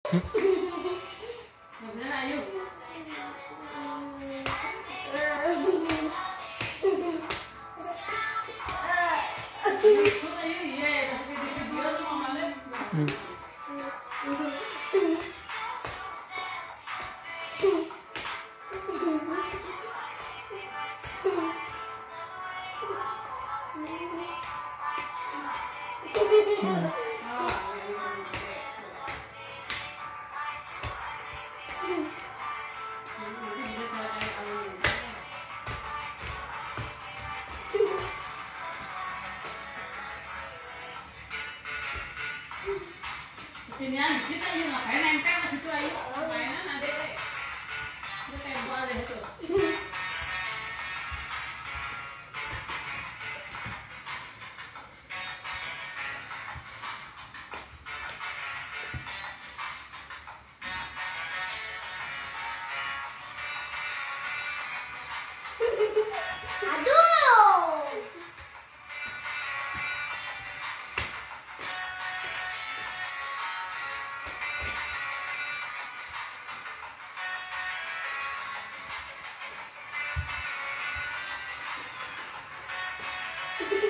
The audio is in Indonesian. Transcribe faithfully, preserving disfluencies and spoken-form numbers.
Bener ayo. Sinian kita aja ngapain nempel ke situ ayo. Mainan ada deh. Itu tembok aja itu. Aduh.